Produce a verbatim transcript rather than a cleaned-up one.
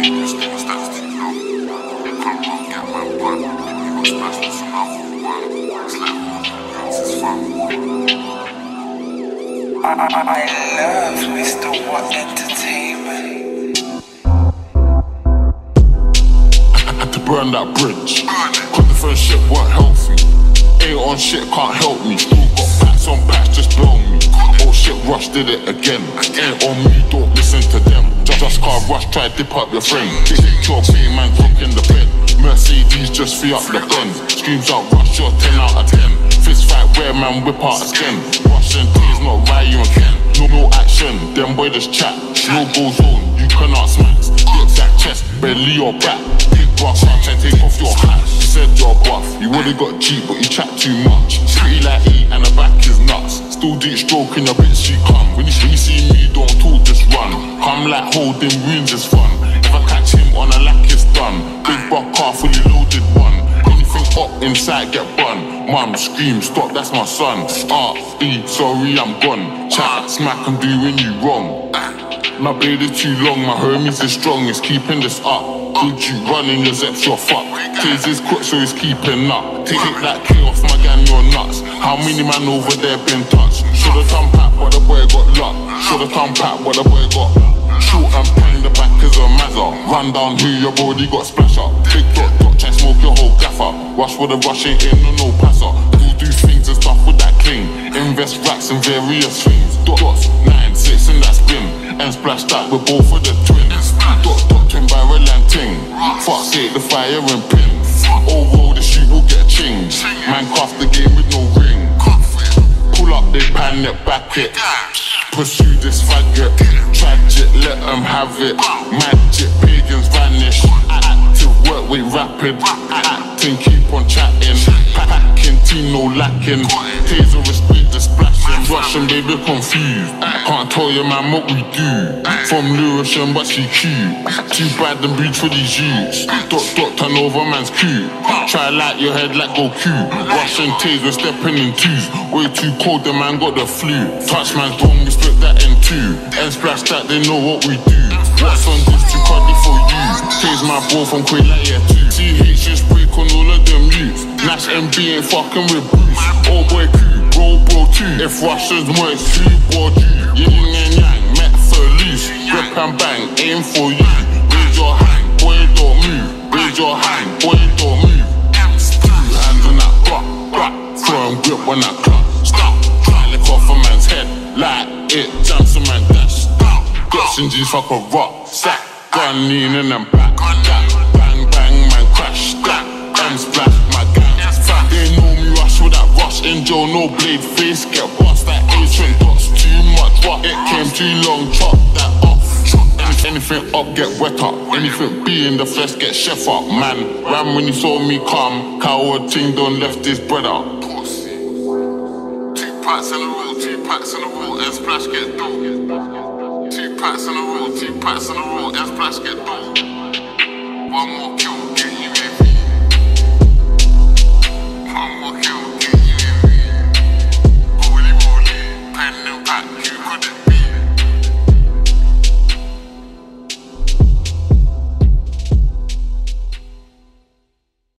I, I, I love Mister What Entertainment. I had to burn that bridge, cause the first shit weren't healthy. Ain't on shit, can't help me. Still got packs on packs, just blow me. Oh shit, Rush did it again. Ain't on me, don't listen to them. Just, just car Rush, try dip up your friend. Kick your pain, man, cook in the bed. Mercedes, just free up the bend. Screams out Rush, you're ten out of ten. Fist fight where man, whip out again. Rush and T's not Ryu and Ken. No, no action, them boy just chat. No go zone, you cannot smacks. Dips that chest, belly or back. Big brush, and take off your hat. You said you're buff, you would've got cheap, but you chat too much. Pretty like E and the back is nuts. Still deep stroking your bitch, she come. When you, when you see me, don't talk, just run. Come like holding wounds is fun. If I catch him on a lack, it's done. Big buck car, fully loaded one. Anything up inside, get bun. Mum, scream, stop, that's my son. R, E, sorry, I'm gone. Chat, smack, I'm doing you wrong. My blade is too long, my homies is strong, it's keeping this up. Good you running, your zeps, you're fucked. Taze is quick, so it's keeping up. Take that K off my gang, you're nuts. How many man over there been touched? Should've done pat, but the boy got luck. Should've done pat, but the boy got short and bang, the back is a mazza. Run down who your body got splash up. Big dot, dot, try smoke your whole gaffer. Rush with a rush, ain't in no, no passer. Do do things and stuff with that cling. Invest racks in various things. Dot, dots, nine, six in that spin. And splash that with both of the twins. Dot, dot, twin barrel and ting. Fuck sake, the fire and pin. Oh, roll the shoot will get chinged. Man cast the game with no ring. Pull up, they pan it, back it. Pursue this faggot. Tragic, let them have it. Magic, pagans vanish. Active work, wait rapid. Acting, keep on chatting. Packing, team, no lacking. Taser, respect the splashing. Russian, baby, confused. Can't tell your man what we do. From Lewisham, but she cute. Too bad and breach for these youths. Dot, dot, turn over man's cute. Try light your head like Goku. Russian Taser, we're stepping in twos. Way too cold, the man got the flu. Touch man's wrong, we split that in two. And splash that, they know what we do. What's on this, too cruddy for you. Tase my bro from Quay like yeah too. C H just break on all of them youths. Nash M B ain't fucking with Bruce. Oh boy Q, bro bro too. If Russia's more, it's who bored you. Yin and yang, met for loose. Rip and bang, aim for you. Raise your hand, boy don't move. Raise your hand, boy don't move. Two hands on that block, block. Firm grip when I clock. Stop, try lick off a man's head. Like it, jumps a man dash. Guts and G's fuck a rock. Sack, gun lean and then back. Bang bang, man crash. That, M splash, my gang. They know me rush with that rush. Angel, no blade, face get bust. That ancient dots, too much what? It came too long, chop that off. Anything up, get wet up. Anything be in the flesh, get chef up. Man, ran when he saw me come. Coward ting done left his bread out. Two packs in a row, two packs in a row, and splash get dough. Two packs in a row, two packs in a row, and splash get dough. One more kill.